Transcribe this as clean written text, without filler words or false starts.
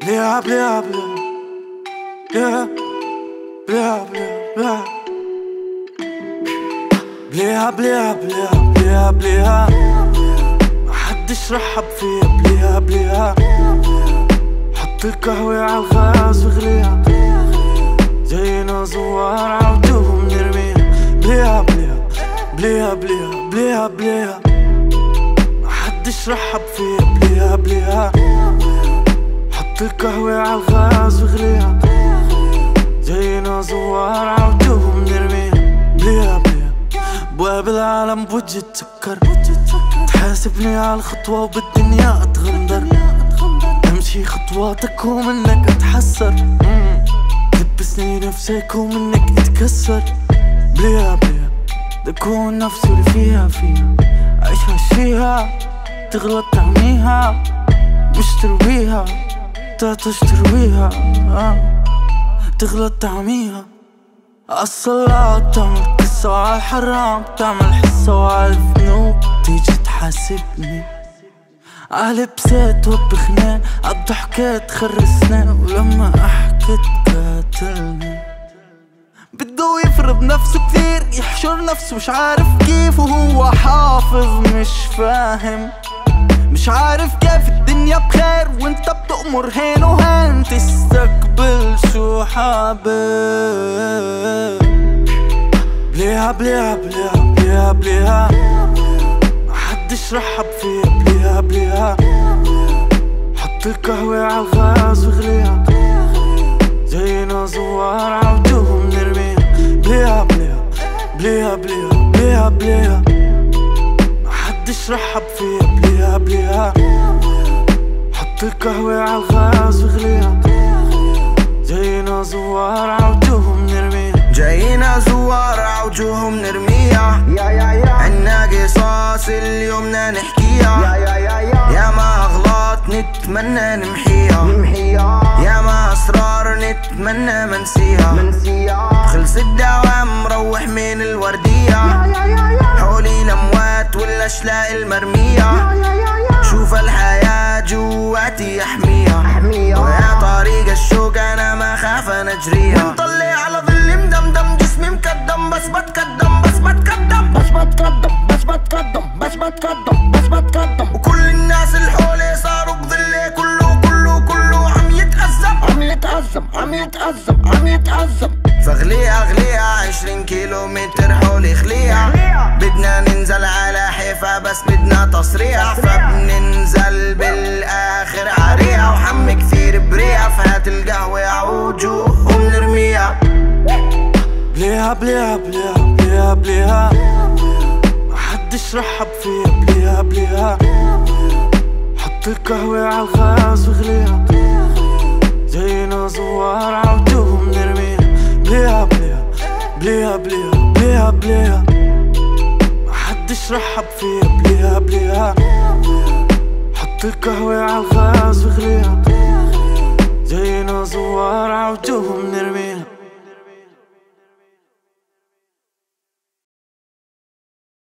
بليها بليها بليها بليها بليها بليها بليها بليها بليها بليها محدش رحب فيها بليها بليها حط القهوة عالغاز وغليها زينا زوار عودوهم نرميها بليها بليها بليها بليها بليها بليها محدش رحب فيها بليها بليها حط القهوة عالغاز وغليها زينا زوار عودوهم نرميها بليها بليها بواب العالم بوجه تسكر تحاسبني عالخطوة وبالدنيا اتغندر امشي خطواتك ومنك اتحسر تلبسني نفسك ومنك اتكسر بليها بليها تكون نفسي اللي فيها عيشها فيها تغلط تعميها مش ترويها تعطش ترويها تغلط تعميها عالصلاة تعمل قصة وعالحرام تعمل حصة وعالذنوب تيجي تحاسبني عالبسات وبخنان عالضحكات تخرج سنان ولما احكي تقاتلني بدو يفرض نفسه كثير يحشر نفسه مش عارف كيف وهو حافظ مش فاهم مش عارف كيف الدنيا بخير وانت بتأمر هين وهين تستقبل شو حابب بليها بليها بليها بليها بليها محدش رحب فيها بليها بليها حط القهوة عالغاز وغليها زينا زوار عودوهم نرميها بليها بليها بليها بليها بليها بليها محدش رحب فيها بليها بليها حط القهوة عالغاز وغليها زينا زوار عودوهم نرميها جاينا زوار عوجوهم نرميها عنا قصاص اليوم بدنا نحكيها يا ما أغلاط نتمنى نمحيها يا ما أسرار نتمنى منسيها خلص الدوام مروح من الوردية حولي الأموات والأشلاء المرمية شوف الحياة جواتي أحميها ويا طريق الشوق أنا ما خاف نجريها مطلع على ظل مدمدم جسمي مكدم بس بتقدم وكل الناس اللي حولي صاروا بظلي كله عم يتأزم فغليها 20 كيلومتر حولي خليها بدنا ننزل على حيفا بس بدنا تصريح فبننزل بالاخر عريها وحم كثير بريها فهات القهوة عوجوهم نرميها بليها بليها بليها بليها بليها محدش رحب فيها بليها بليها حط القهوة عالغاز وغليها زينا زوار عودوهم نرميها بليها بليها بليها بليها بليها بليها محدش رحب فيها بليها بليها حط القهوة عالغاز وغليها زينا زوار عودوهم نرميها